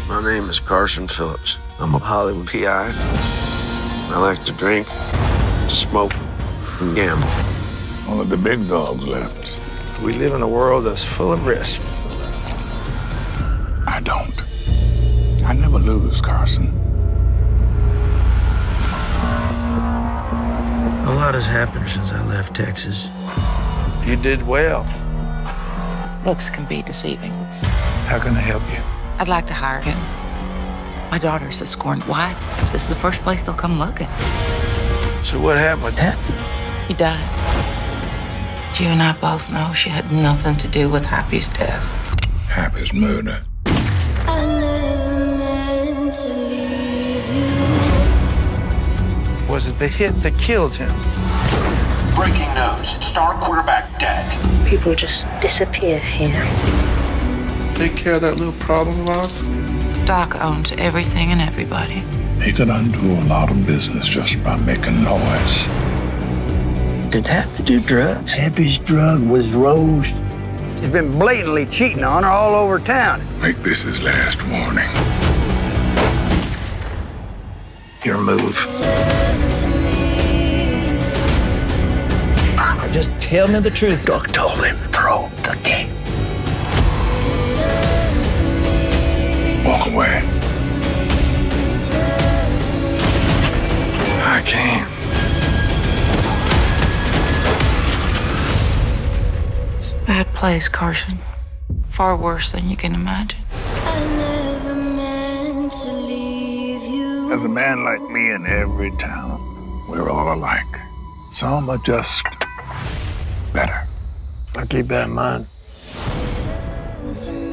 My name is Carson Phillips. I'm a Hollywood PI. I like to drink, smoke, and gamble. Only the big dogs left. We live in a world that's full of risk. I don't. I never lose, Carson. A lot has happened since I left Texas. You did well. Looks can be deceiving. How can I help you? I'd like to hire him. My daughter's a scorned wife. This is the first place they'll come looking. So what happened with that? He died. You and I both know she had nothing to do with Happy's death. Happy's murder. I never meant to leave you. Was it the hit that killed him? Breaking news. Star quarterback dead. People just disappear here. Take care of that little problem of ours. Doc owns everything and everybody. He could undo a lot of business just by making noise. Did Happy do drugs? Happy's drug was Rose. He's been blatantly cheating on her all over town. Make this his last warning. Your move. Turn to me. Just tell me the truth. Doc told him, throw the game. Turn to me. Walk away. Turn to me. I can't. It's a bad place, Carson. Far worse than you can imagine. I never meant to leave you. There's a man like me in every town. We're all alike. Some are just better. I'll keep that in mind. Turn to me.